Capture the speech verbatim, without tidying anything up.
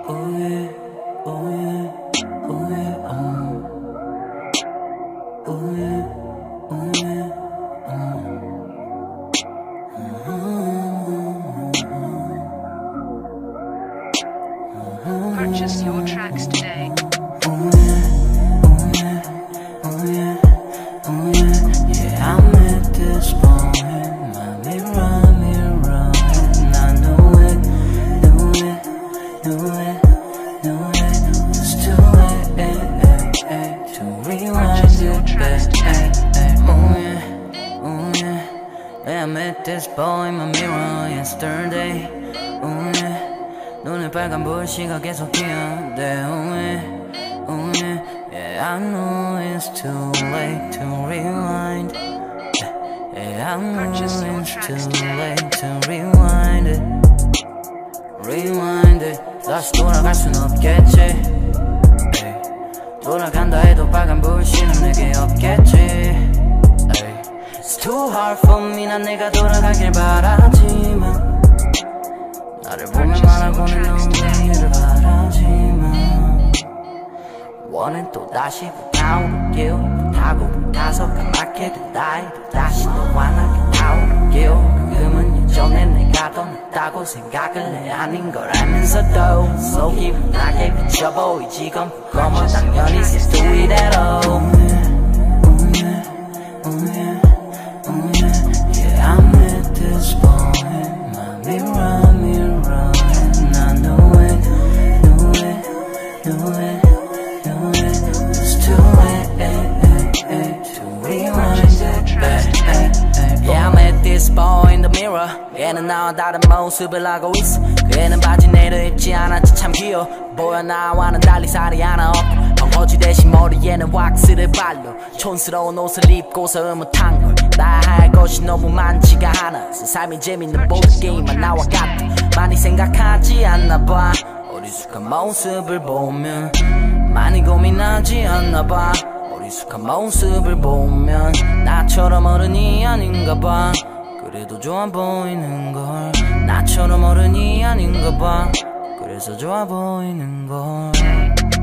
oh yeah, oh yeah, oh yeah, um. Oh yeah, oh yeah, um. Purchase your tracks today. Oh yeah, oh yeah, oh yeah, oh yeah. Yeah, I met this point. My mirror, mirror, and I know it, know it, know it, know it. It's too late, eh, eh, eh, to rewind it back. Eh, eh. Oh yeah, oh yeah. Yeah, I met this boy in my mirror yesterday. Oh yeah. 눈에 빨간 불씨가 계속 피어대. Oh yeah, oh yeah. Yeah, I know it's too late to rewind. Yeah, I know it's too late to rewind it. Rewind it. 다시 돌아갈 순 없겠지. Ay, 돌아간다 해도 빨간 불씨는 내게 없겠지. Ay, it's too hard for me. 난 내가 돌아가길 바라지만 나를 보면 말하고는 넌 내일을 바라지만 원은 또 다시 불타오르길 불타고 불타서 까맣게 된다 해도 다시 너와 나게 타오르길 금은 예전에 내가 더 낫다고 생각을 해 아닌 걸 알면서도 속이 분하게 비쳐 보이지 검은 당연히 세수 이대로 Oh yeah, oh yeah, oh yeah. Yeah, I met this boy in my mirror, mirror. And I know it, know it, know it, know it. It's too late, eh, eh, eh, to rewind it back. Eh, eh. Yeah, I met this boy in the mirror. 얘는 나와 다른 모습을 하고 있어. 그애는 바지 내려입지 않았지 참 귀여워 보여. 나와는 달리 살이 하나 없고 벙어지 대신 머리에는 왁스를 발로 촌스러운 옷을 입고서 흐뭇한 걸 나 할 것이 너무 많지가 않아. 삶이 재밌는 보드게임만 나와 같아. 많이 생각하지 않나봐. 어리숙한 모습을 보면 많이 고민하지 않나봐. 어리숙한 모습을 보면 나처럼 어른이 아닌가봐. 그래도 좋아 보이는걸. 나처럼 어른이 아닌가봐. 그래서 좋아 보이는걸.